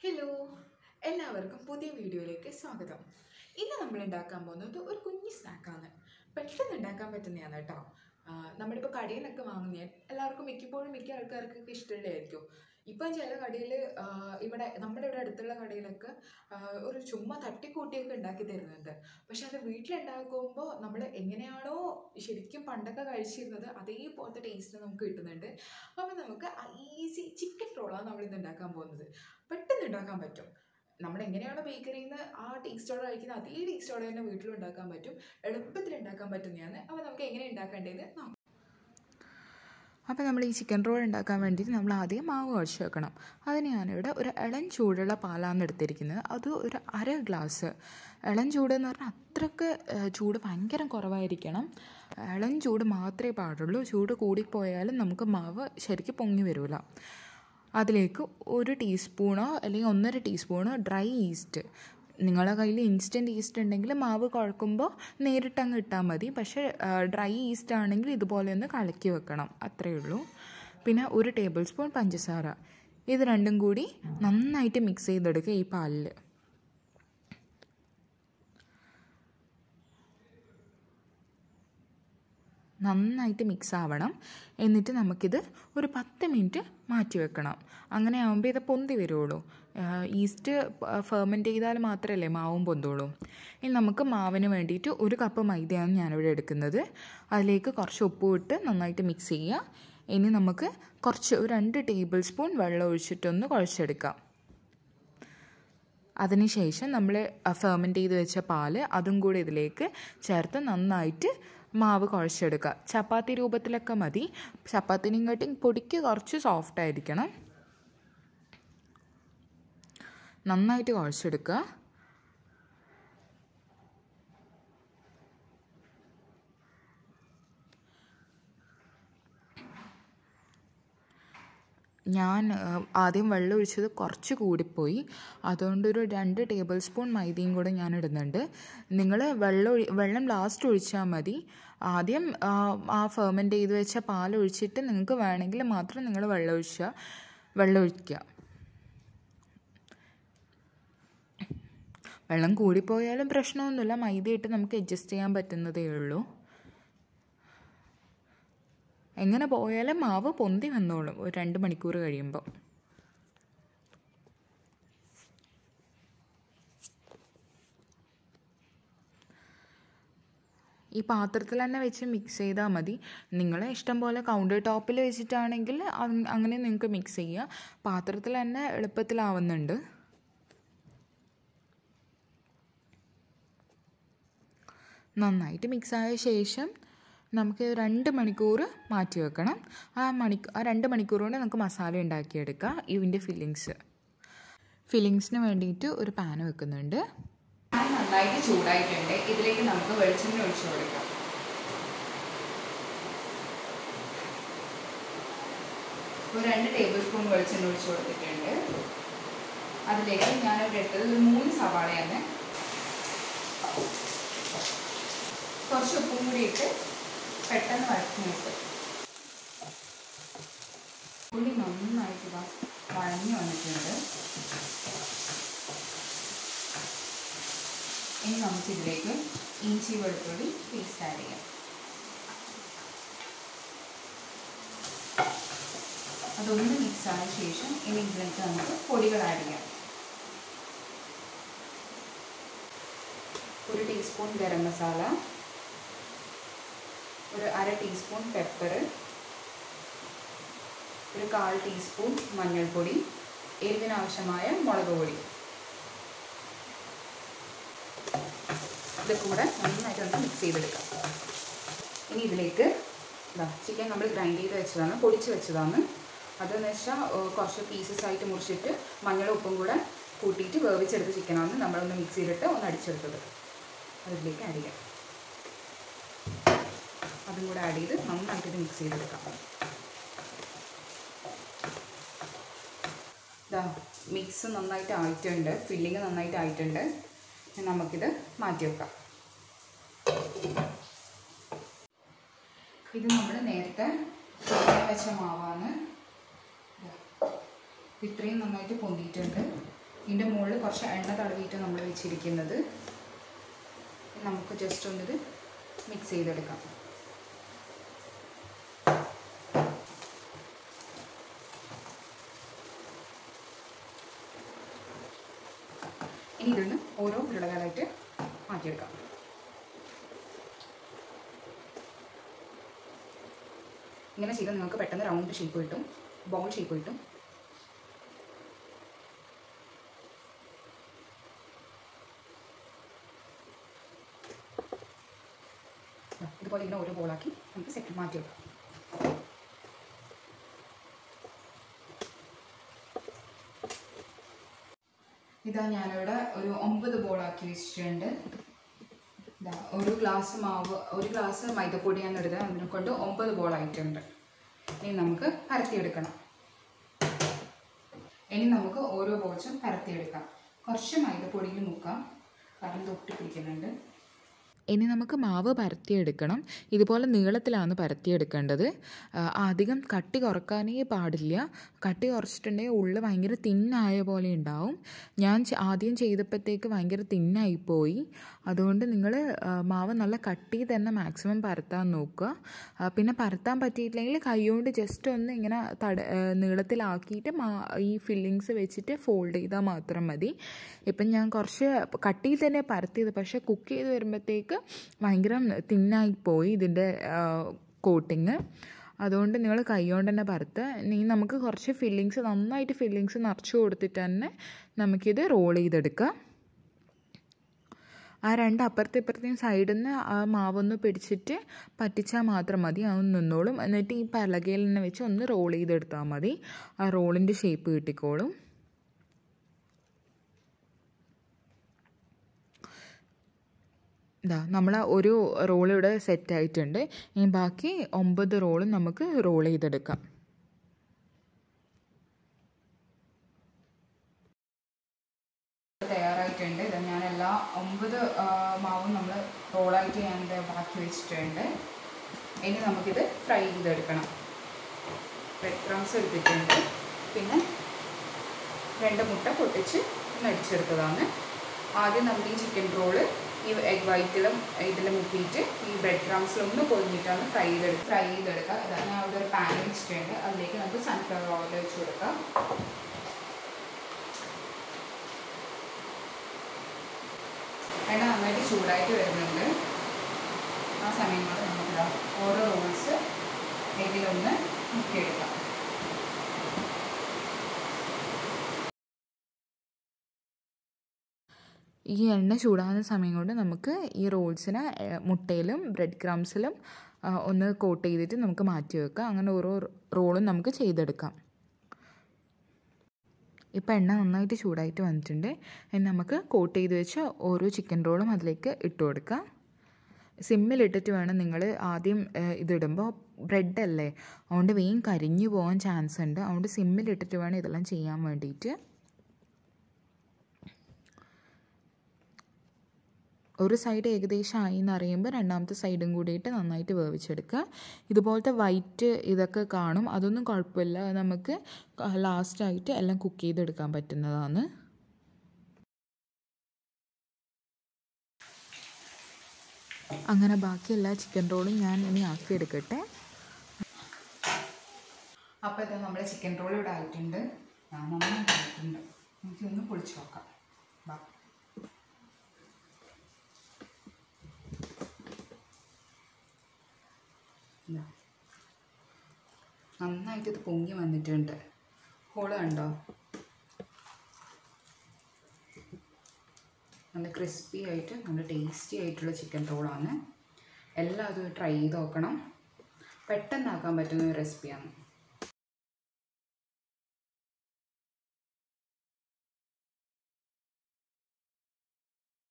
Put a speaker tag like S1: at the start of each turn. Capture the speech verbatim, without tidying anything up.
S1: Hello, എല്ലാവർക്കും പുതിയ വീഡിയോയിലേക്ക് സ്വാഗതം. ഇന്ന് നമ്മൾ ഉണ്ടാക്കാൻ പോകുന്നത് ഒരു കുഞ്ഞു സ്നാക്കാണ്. പെട്ടെന്ന് ഉണ്ടാക്കാൻ പറ്റുന്നതാണ് കേട്ടോ. നമ്മളിപ്പോൾ കടയിലൊക്കെ വാങ്ങുന്ന എല്ലാവർക്കും മിക്കപ്പോഴും മിക്ക ആൾക്കാർക്കൊക്കെ ഇഷ്ടമുള്ളതായിരിക്കും. ഇപ്പം ചില കടയിൽ ഇവിടെ നമ്മുടെ ഇവിടെ അടുത്തുള്ള കടയിലൊക്കെ ഒരു ചുമ്മാ തട്ടിക്കൂട്ടിയൊക്കെ ഉണ്ടാക്കി തരുന്നുണ്ട്. പക്ഷെ അത് വീട്ടിലുണ്ടാക്കുമ്പോൾ നമ്മൾ എങ്ങനെയാണോ ശരിക്കും പണ്ടൊക്കെ കഴിച്ചിരുന്നത് അതേപോലത്തെ ടേസ്റ്റ് നമുക്ക് കിട്ടുന്നുണ്ട്. അപ്പോൾ നമുക്ക് ഈസി ചിക്കൻ റോളാണ് നമ്മളിന്ന് ഉണ്ടാക്കാൻ പോകുന്നത്. പെട്ടെന്ന് ഉണ്ടാക്കാൻ പറ്റും. നമ്മൾ എങ്ങനെയാണോ ബേക്കറിയിൽ നിന്ന് ആ ടേസ്റ്റോടെ കഴിക്കുന്നത് അതേ ടേസ്റ്റോടെ തന്നെ വീട്ടിലും ഉണ്ടാക്കാൻ പറ്റും. എളുപ്പത്തിൽ ഉണ്ടാക്കാൻ പറ്റുന്നതാണ്. അപ്പോൾ നമുക്ക് എങ്ങനെ ഉണ്ടാക്കേണ്ടതെന്ന് നോക്കാം. അപ്പോൾ നമ്മൾ ഈ ചിക്കൻ റോൾ ഉണ്ടാക്കാൻ വേണ്ടിയിട്ട് നമ്മൾ ആദ്യം മാവ് കുഴച്ച് വെക്കണം. അതിന് ഞാനിവിടെ ഒരു ഇളം ചൂടുള്ള പാലാണ് എടുത്തിരിക്കുന്നത്. അത് ഒരു അര ഗ്ലാസ്. ഇളം ചൂട് എന്ന് പറഞ്ഞാൽ അത്രയ്ക്ക് ചൂട് ഭയങ്കര കുറവായിരിക്കണം. ഇളം ചൂട് മാത്രമേ പാടുള്ളൂ. ചൂട് കൂടിപ്പോയാലും നമുക്ക് മാവ് ശരിക്കും പൊങ്ങി വരില്ല. അതിലേക്ക് ഒരു ടീസ്പൂണോ അല്ലെങ്കിൽ ഒന്നര ടീസ്പൂണോ ഡ്രൈ ഈസ്റ്റ്. നിങ്ങളുടെ കയ്യിൽ ഇൻസ്റ്റൻറ്റ് ഈസ്റ്റ് ഉണ്ടെങ്കിൽ മാവ് കുഴക്കുമ്പോൾ നേരിട്ട് അങ്ങ് ഇട്ടാൽ മതി. പക്ഷേ ഡ്രൈ ഈസ്റ്റ് ആണെങ്കിൽ ഇതുപോലെ ഒന്ന് കലക്കി വെക്കണം, അത്രയേ ഉള്ളൂ. പിന്നെ ഒരു ടേബിൾ സ്പൂൺ പഞ്ചസാര. ഇത് രണ്ടും കൂടി നന്നായിട്ട് മിക്സ് ചെയ്തെടുക്കുക ഈ പാലിൽ. നന്നായിട്ട് മിക്സ് ആവണം. എന്നിട്ട് നമുക്കിത് ഒരു പത്ത് മിനിറ്റ് മാറ്റി വെക്കണം. അങ്ങനെ ആകുമ്പോൾ ഇത് പൊന്തി വരുള്ളൂ. ഈസ്റ്റ് ഫെർമെൻറ്റ് ചെയ്താൽ മാത്രമല്ലേ മാവും പൊന്തുള്ളൂ. ഇനി നമുക്ക് മാവിന് വേണ്ടിയിട്ട് ഒരു കപ്പ് മൈദയാണ് ഞാനിവിടെ എടുക്കുന്നത്. അതിലേക്ക് കുറച്ച് ഉപ്പ് ഇട്ട് നന്നായിട്ട് മിക്സ് ചെയ്യുക. ഇനി നമുക്ക് കുറച്ച് ഒരു രണ്ട് ടേബിൾ സ്പൂൺ വെള്ളം ഒഴിച്ചിട്ടൊന്ന് കുഴച്ചെടുക്കാം. അതിനുശേഷം നമ്മൾ ഫെർമെൻറ്റ് ചെയ്ത് വെച്ച പാല് അതും കൂടി ഇതിലേക്ക് ചേർത്ത് നന്നായിട്ട് മാവ് കുഴച്ചെടുക്കുക. ചപ്പാത്തി രൂപത്തിലൊക്കെ മതി. ചപ്പാത്തിനും കാട്ടി പൊടിക്ക് കുറച്ച് സോഫ്റ്റ് ആയിരിക്കണം. നന്നായിട്ട് കുഴച്ചെടുക്കുക. ഞാൻ ആദ്യം വെള്ളം ഒഴിച്ചത് കുറച്ച് കൂടിപ്പോയി. അതുകൊണ്ടൊരു രണ്ട് ടേബിൾ സ്പൂൺ മൈദയും കൂടെ ഞാൻ ഇടുന്നുണ്ട്. നിങ്ങൾ വെള്ളം വെള്ളം ലാസ്റ്റ് ഒഴിച്ചാൽ മതി. ആദ്യം ആ ഫെർമെൻറ്റ് ചെയ്ത് വെച്ച പാൽ ഒഴിച്ചിട്ട് നിങ്ങൾക്ക് വേണമെങ്കിൽ മാത്രം നിങ്ങൾ വെള്ളം ഒഴിക്കുക വെള്ളം ഒഴിക്കുക വെള്ളം കൂടിപ്പോയാലും പ്രശ്നമൊന്നുമില്ല. മൈദ ഇട്ട് നമുക്ക് അഡ്ജസ്റ്റ് ചെയ്യാൻ പറ്റുന്നതേ ഉള്ളൂ. എങ്ങനെ പോയാലും മാവ് പൊന്തി വന്നോളും ഒരു രണ്ട് മണിക്കൂർ കഴിയുമ്പോൾ. ഈ പാത്രത്തിൽ തന്നെ വെച്ച് മിക്സ് ചെയ്താൽ മതി. നിങ്ങളെ ഇഷ്ടം പോലെ കൗണ്ടർ ടോപ്പിൽ വെച്ചിട്ടാണെങ്കിൽ അങ്ങനെ നിങ്ങൾക്ക് മിക്സ് ചെയ്യുക. പാത്രത്തിൽ തന്നെ എളുപ്പത്തിലാവുന്നുണ്ട്. നന്നായിട്ട് മിക്സായ ശേഷം നമുക്ക് രണ്ട് മണിക്കൂർ മാറ്റി വെക്കണം. ആ മണിക്കൂർ ആ രണ്ട് മണിക്കൂർ കൊണ്ട് നമുക്ക് മസാല ഉണ്ടാക്കിയെടുക്കാം. ഇതിൻ്റെ ഫില്ലിങ്സ് ഫില്ലിങ്സിന് വേണ്ടിയിട്ട് ഒരു പാൻ വെക്കുന്നുണ്ട്. പാൻ നന്നായിട്ട് ചൂടായിട്ടുണ്ട്. ഇതിലേക്ക് നമുക്ക് വെളിച്ചെണ്ണ ഒഴിച്ചു കൊടുക്കാം. ഒരു രണ്ട് ടേബിൾ സ്പൂൺ വെളിച്ചെണ്ണ ഒഴിച്ചു കൊടുത്തിട്ടുണ്ട്. അതിലേക്ക് ഞാനിവിടെ ഇട്ടത് ഒരു മൂന്ന് സവാളയാണ്. കുറച്ച് ഉപ്പും കൂടി ഇട്ട് പെട്ടെന്ന് വഴറ്റി നോക്കുക. ഉള്ളി നന്നായിട്ട് വഴഞ്ഞു വന്നിട്ടുണ്ട്. ഇനി നമുക്കിതിലേക്ക് ഇഞ്ചി വെളുത്തുള്ളി പേസ്റ്റ് ആഡ് ചെയ്യാം. അതൊന്ന് മിക്സ് ആയ ശേഷം ഇനി ഇതിലേക്ക് നമുക്ക് പൊടികൾ ആഡ് ചെയ്യാം. ഒരു ടീസ്പൂൺ ഗരം മസാല, ഒരു അര ടീസ്പൂൺ പെപ്പർ, ഒരു കാൽ ടീസ്പൂൺ മഞ്ഞൾപ്പൊടി, എരിവിനാവശ്യമായ മുളക് പൊടി. ഇത് കൂടെ നന്നായിട്ട് ഒന്ന് മിക്സ് ചെയ്തെടുക്കാം. ഇനി ഇതിലേക്ക് ഇതാ ചിക്കൻ നമ്മൾ ഗ്രൈൻഡ് ചെയ്ത് വെച്ചതാണ്, പൊടിച്ച് വെച്ചതാണ്. അതെന്ന് വെച്ചാൽ കുറച്ച് പീസസ് ആയിട്ട് മുറിച്ചിട്ട് മഞ്ഞളും ഉപ്പും കൂടെ കൂട്ടിയിട്ട് വേവിച്ചെടുത്ത ചിക്കനാണ് നമ്മളൊന്ന് മിക്സ് ചെയ്തിട്ട് ഒന്ന് അടിച്ചെടുത്തത്. അതിലേക്ക് ആഡ് ചെയ്യാം. അതും കൂടെ ആഡ് ചെയ്ത് നന്നായിട്ട് മിക്സ് ചെയ്തെടുക്കാം. ഇതാ മിക്സ് നന്നായിട്ട് ആയിട്ടുണ്ട്, ഫില്ലിങ് നന്നായിട്ട് ആയിട്ടുണ്ട്. നമുക്കിത് മാറ്റി വെക്കാം. ഇത് നമ്മൾ നേരത്തെ വെച്ച മാവാണ്. ഇത്രയും നന്നായിട്ട് പൊന്തിയിട്ടുണ്ട്. ഇതിൻ്റെ മുകളിൽ കുറച്ച് എണ്ണ തടവിയിട്ട് നമ്മൾ വെച്ചിരിക്കുന്നത്. നമുക്ക് ജസ്റ്റ് ഒന്നിത് മിക്സ് ചെയ്തെടുക്കാം. ഇനി ഇതൊന്ന് ഓരോ ഉരുളകളായിട്ട് മാറ്റിയെടുക്കാം. ഇങ്ങനെ ചെയ്താൽ നിങ്ങൾക്ക് പെട്ടെന്ന് റൗണ്ട് ഷേപ്പ് കിട്ടും, ബോൾ ഷേപ്പ് കിട്ടും. ഇതുപോലെ ഇങ്ങനെ ഓരോ ബോളാക്കി നമുക്ക് സെറ്റ് മാറ്റിയെടുക്കാം. ഇതാ ഞാനിവിടെ ഒരു ഒമ്പത് ബോളാക്കി വെച്ചിട്ടുണ്ട്. ഇതാ ഒരു ഗ്ലാസ് മാവ്, ഒരു ഗ്ലാസ് മൈദപ്പൊടിയാണ് എടുത്തത്, അതിനെ കൊണ്ട് ഒമ്പത് ബോളായിട്ടുണ്ട്. ഇനി നമുക്ക് പരത്തിയെടുക്കണം. ഇനി നമുക്ക് ഓരോ ബോൾസും പരത്തിയെടുക്കാം. കുറച്ച് മൈദപ്പൊടിയിൽ മുക്കാം, കാരണം ഇത് ഒട്ടിപ്പിടിക്കുന്നുണ്ട്. ഇനി നമുക്ക് മാവ് പരത്തിയെടുക്കണം. ഇതുപോലെ നീളത്തിലാണ് പരത്തിയെടുക്കേണ്ടത്. അധികം കട്ടി കുറക്കാനേ പാടില്ല. കട്ടി കുറച്ചിട്ടുണ്ടെങ്കിൽ ഉള്ളിൽ ഭയങ്കര തിന്നായ പോലെ ഉണ്ടാവും. ഞാൻ ആദ്യം ചെയ്തപ്പോഴത്തേക്ക് ഭയങ്കര തിന്നായിപ്പോയി. അതുകൊണ്ട് നിങ്ങൾ മാവ് നല്ല കട്ടി തന്നെ മാക്സിമം പരത്താൻ നോക്കുക. പിന്നെ പരത്താൻ പറ്റിയിട്ടില്ലെങ്കിൽ കൈകൊണ്ട് ജസ്റ്റ് ഒന്ന് ഇങ്ങനെ തട നീളത്തിലാക്കിയിട്ട് മാ ഈ ഫില്ലിങ്സ് വെച്ചിട്ട് ഫോൾഡ് ചെയ്താൽ മാത്രം മതി. ഇപ്പം ഞാൻ കുറച്ച് കട്ടിയിൽ തന്നെ പരത്തിയത്, പക്ഷേ കുക്ക് ചെയ്ത് വരുമ്പോഴത്തേക്ക് ഭയങ്കര തിന്നായിപ്പോയി ഇതിൻ്റെ കോട്ടിങ്. അതുകൊണ്ട് നിങ്ങൾ കൈകൊണ്ട് തന്നെ പരത്തുക. ഇനി നമുക്ക് കുറച്ച് ഫില്ലിങ്സ്, നന്നായിട്ട് ഫില്ലിങ്സ് നിറച്ച് കൊടുത്തിട്ട് തന്നെ നമുക്കിത് റോൾ ചെയ്തെടുക്കാം. ആ രണ്ട് അപ്പുറത്തെ ഇപ്പുറത്തെയും സൈഡിൽ നിന്ന് ആ മാവൊന്ന് പിടിച്ചിട്ട് പറ്റിച്ചാൽ മാത്രം മതി, അതൊന്ന് നിന്നോളും. എന്നിട്ട് ഈ പലകയിൽ തന്നെ വെച്ച് ഒന്ന് റോൾ ചെയ്തെടുത്താൽ മതി. ആ റോളിൻ്റെ ഷേപ്പ് കിട്ടിക്കോളും. ഇതാ നമ്മൾ ഒരു റോൾ ഇവിടെ സെറ്റായിട്ടുണ്ട്. ഇനി ബാക്കി ഒമ്പത് റോളും നമുക്ക് റോൾ ചെയ്തെടുക്കാം. തയ്യാറായിട്ടുണ്ട്. ഇത് ഞാൻ എല്ലാ ഒമ്പത് മാവും നമ്മൾ റോളായിട്ട് ഞാൻ ബാക്കി വെച്ചിട്ടുണ്ട്. ഇനി നമുക്കിത് ഫ്രൈ ചെയ്തെടുക്കണം. ബ്രെഡ് ക്രംസ് എടുത്തിട്ടുണ്ട്, പിന്നെ രണ്ട് മുട്ട പൊട്ടിച്ച് ഒന്ന് അടിച്ചെടുത്തതാണ്. ആദ്യം നമ്മൾ ഈ ചിക്കൻ റോള് ഈ എഗ് വൈറ്റിലും ഇതിൽ മുക്കിയിട്ട് ഈ ബ്രെഡ് ക്രംസിലൊന്ന് പൊതിഞ്ഞിട്ടാണ് ഫ്രൈ ചെയ്തെടുക്കുക ഫ്രൈ ചെയ്തെടുക്കുക ഇതാണ് ഞാൻ അവിടെ ഒരു പാൻ വെച്ചിട്ടുണ്ട്. അതിലേക്ക് നമുക്ക് സൺഫ്ലവർ ഓയിൽ വെച്ച് കൊടുക്കാം. എണ്ണ നന്നായിട്ട് ചൂടായിട്ട് വരുന്നുണ്ട്. ആ സമയം കൊണ്ട് നമുക്ക് ഓരോ റോൾസ് ഇതിലൊന്ന് മുക്കിയെടുക്കാം. ഈ എണ്ണ ചൂടാകുന്ന സമയം കൊണ്ട് നമുക്ക് ഈ റോൾസിനെ മുട്ടയിലും ബ്രെഡ് ക്രംസിലും ഒന്ന് കോട്ട് ചെയ്തിട്ട് നമുക്ക് മാറ്റി വെക്കാം. അങ്ങനെ ഓരോ റോളും നമുക്ക് ചെയ്തെടുക്കാം. ഇപ്പോൾ എണ്ണ നന്നായിട്ട് ചൂടായിട്ട് വന്നിട്ടുണ്ട്. ഇനി നമുക്ക് കോട്ട് ചെയ്ത് വെച്ച ഓരോ ചിക്കൻ റോളും അതിലേക്ക് ഇട്ട് കൊടുക്കാം. സിമ്മിലിട്ടിട്ട് വേണം നിങ്ങൾ ആദ്യം ഇതിടുമ്പോൾ, ബ്രെഡല്ലേ അതുകൊണ്ട് വേഗം കരിഞ്ഞു പോകാൻ ചാൻസ് ഉണ്ട്. അതുകൊണ്ട് സിമ്മിലിട്ടിട്ട് വേണം ഇതെല്ലാം ചെയ്യാൻ വേണ്ടിയിട്ട്. ഒരു സൈഡ് ഏകദേശം ആയി എന്ന് അറിയുമ്പോൾ രണ്ടാമത്തെ സൈഡും കൂടിയിട്ട് നന്നായിട്ട് വേവിച്ചെടുക്കുക. ഇതുപോലത്തെ വൈറ്റ് ഇതൊക്കെ കാണും, അതൊന്നും കുഴപ്പമില്ല. നമുക്ക് ലാസ്റ്റായിട്ട് എല്ലാം കുക്ക് ചെയ്തെടുക്കാൻ പറ്റുന്നതാണ്. അങ്ങനെ ബാക്കി എല്ലാ ചിക്കൻ റോളും ഞാൻ ഇനി ആക്കിയെടുക്കട്ടെ. അപ്പോൾ ഇത് നമ്മുടെ ചിക്കൻ റോൾ ഇവിടെ ആയിട്ടുണ്ട്, നന്നായിട്ട് ആയിട്ടുണ്ട്. നമുക്കൊന്ന് പൊളിച്ച് നോക്കാം. ബാ നന്നായിട്ട് ഇത് പൊങ്ങി വന്നിട്ടുണ്ട്. ഹോള് കണ്ടോ? നല്ല ക്രിസ്പി ആയിട്ട് നല്ല ടേസ്റ്റി ആയിട്ടുള്ള ചിക്കൻ റോളാണ്. എല്ലാതും ട്രൈ ചെയ്ത് നോക്കണം. പെട്ടെന്നാക്കാൻ പറ്റുന്ന ഒരു റെസിപ്പിയാണ്.